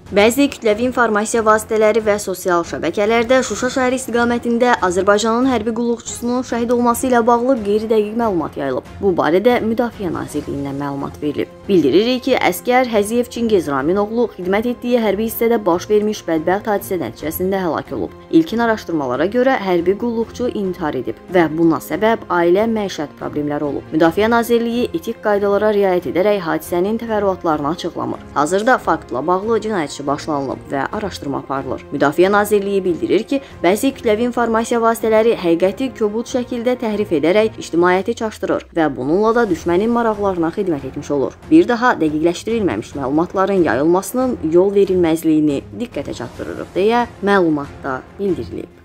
Bəzi kütləvi informasiya vasitələri və sosial şəbəkələrdə Şuşa şəhəri istiqamətində Azərbaycanın hərbi qulluqçusunun şəhid olması ilə bağlı qeyri-dəqiq məlumat yayılıb. Bu barədə Müdafiə Nazirliyindən məlumat verilib. Bildiririk ki, əsgər Həziyev Çingiz Raminoğlu xidmət etdiyi hərbi hissədə baş vermiş bədbəxt hadisə nəticəsində həlak olub. İlkin araşdırmalara görə hərbi qulluqçu intihar edib və buna səbəb ailə məişət problemləri olub. Müdafiə Nazirliyi etik qaydalara riayət edərək hadisənin təfərrüatlarını açıqlamır. Hazırda faktla bağlı cinayət başlanılıb və araşdırma aparılır. Müdafiə Nazirliyi bildirir ki, bəzi kütləvi informasiya vasitələri həqiqəti kobud şəkildə təhrif edərək ictimaiyyəti çaşdırır və bununla da düşmənin maraqlarına xidmət etmiş olur. Bir daha dəqiqləşdirilməmiş məlumatların yayılmasının yol verilməzliyini diqqətə çatdırırıq deyə məlumatda bildirilib.